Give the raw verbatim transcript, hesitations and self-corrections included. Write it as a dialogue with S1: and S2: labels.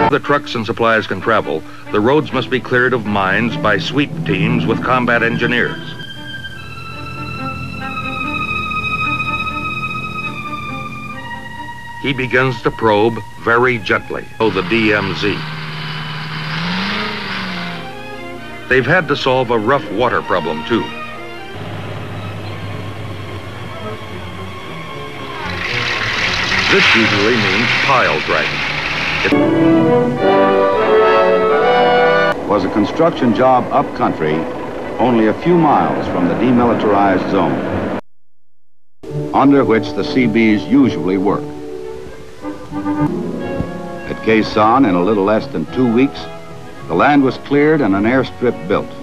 S1: The trucks and supplies can travel, the roads must be cleared of mines by sweep teams with combat engineers. He begins to probe very gently, oh, the D M Z. They've had to solve a rough water problem, too. This usually means pile dragging.
S2: It was a construction job up country, only a few miles from the demilitarized zone, under which the Seabees usually work. At Quezon, in a little less than two weeks, the land was cleared and an airstrip built.